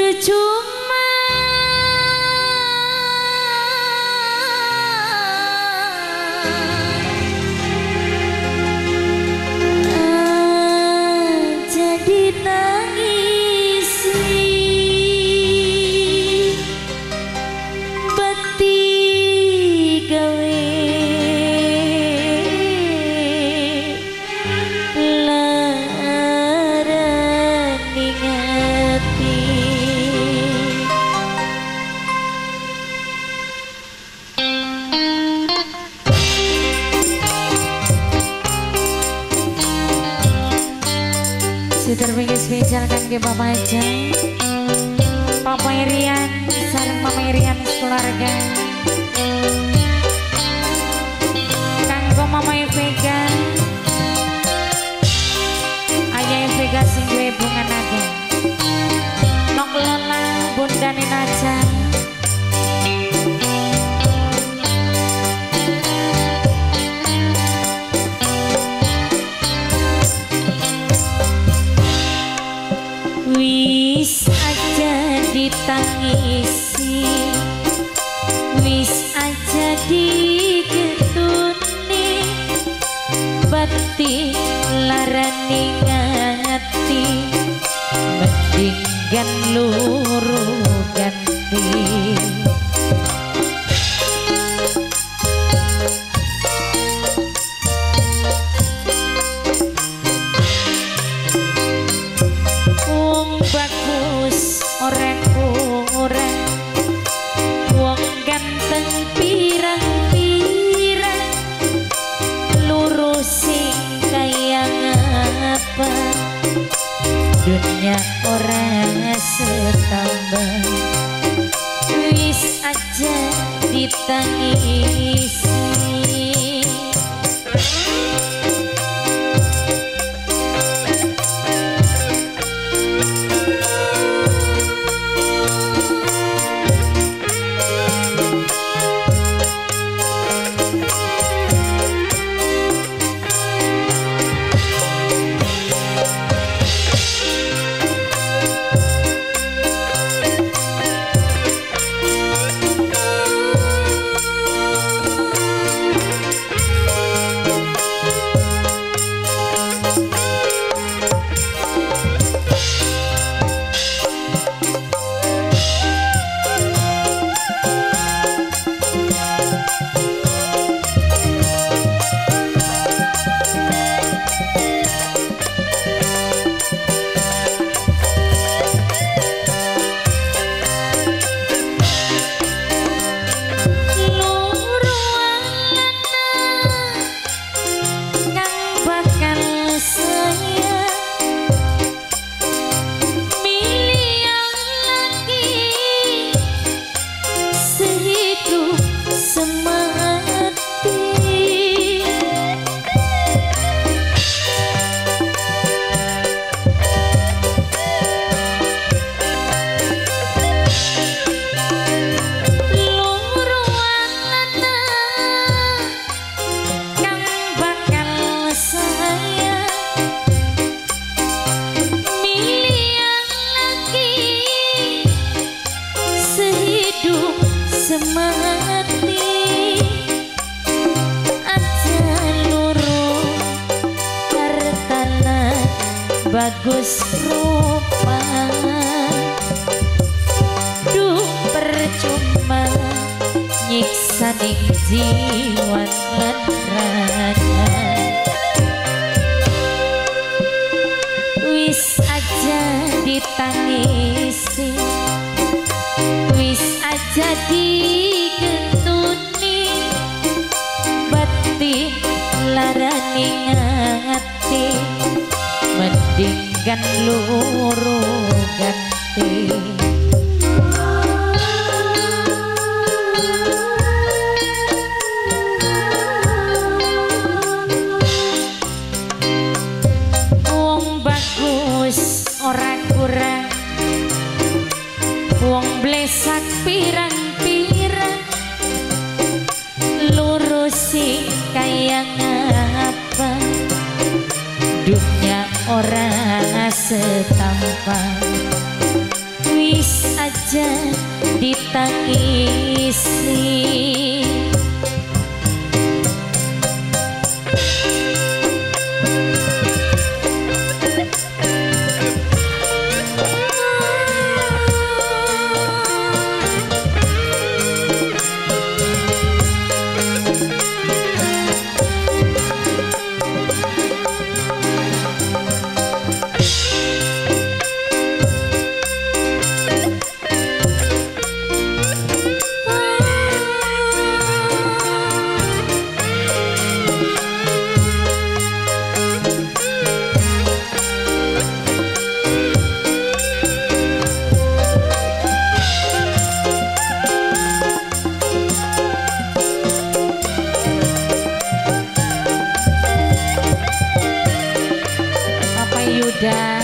percuma jadi nangisi beti gawe terpinggir spesial kangge Papa Ajay, Papa Irian, sareng Mama Irian keluarga. Kanggo Mama Vega, Ayah Vega sing duwe bunga naga. Nok Lola, Bunda Ninaja. Wis aja ditangisi, wis aja digetuni, bati larani ngati, mendingan luru ganti. Orang kurang, wong ganteng pirang-pirang, lurusin kayak apa, dunia orang setambah, wis aja ditangisi. Semati aja luru hartana bagus rupa, duh percuma nyiksa ning jiwa lan raga. Wis aja ditangisi, wis aja digentuni, bati larani ngati, mendingan luru ganti. Wong bagus ora kurang, wong blesak pirang-pirang, lurusi kayak apa, dunia orang setampan, wis aja ditangisi. Yuda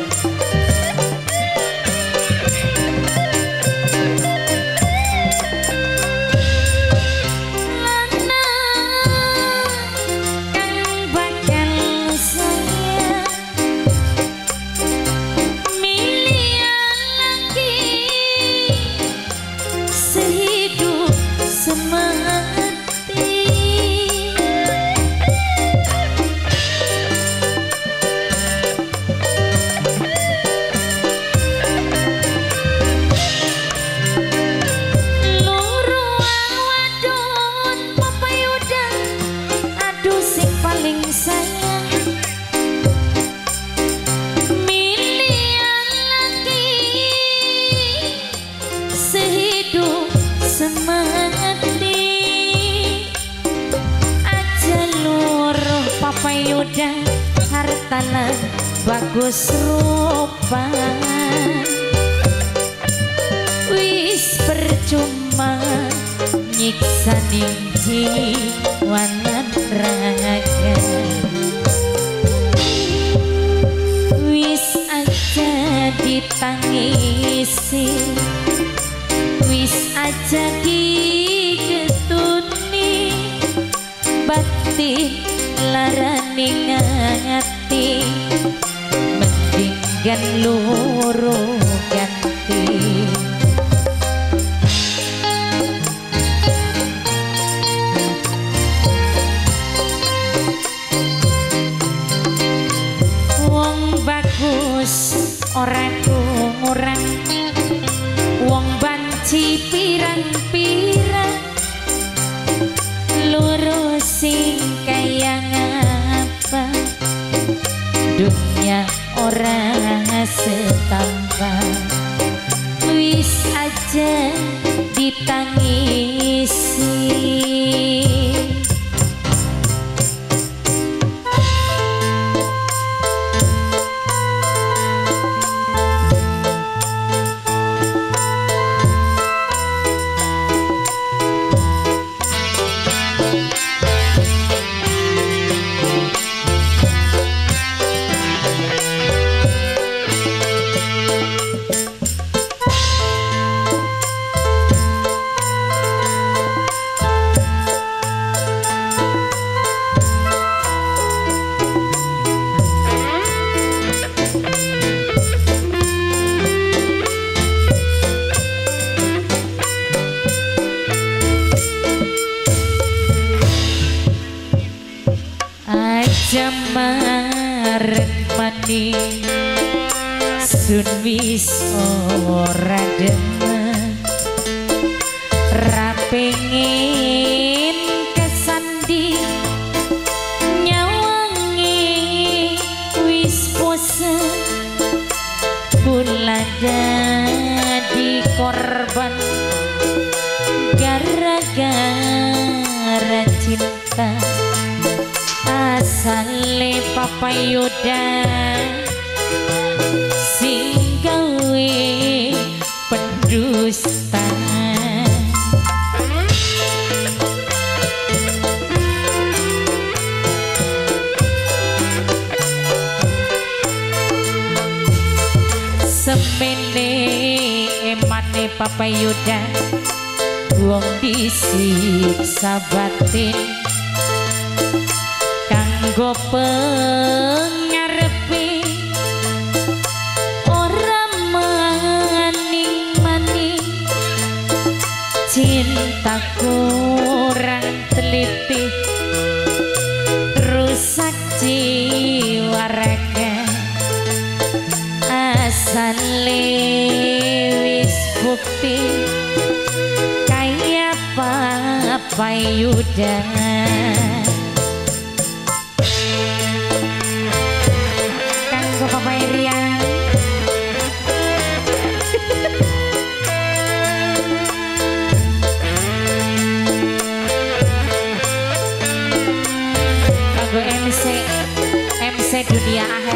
Yuda hartana bagus rupa wis percuma nyiksa ning jiwanan raga wis aja ditangisi wis aja digetuni batin larani ngati mendinggan loro ganti wong bagus ora kurang wong banci pirang-pirang loro sing kaya ngapa dunia orang setampa wis aja ditangisi. Jamaren mani sun wis ora demen ra pengin kesandi nyawangi wis bosen kula dadi korban gara-gara cinta asale Papa Yuda sing gawe pendusta semene emane Papa Yuda wong disiksa batin kanggo pengarepe ora maning maning cinta kurang teliti rusak jiwa raga asale wis bukti kaya papayuda kanggo papai riang MC dunia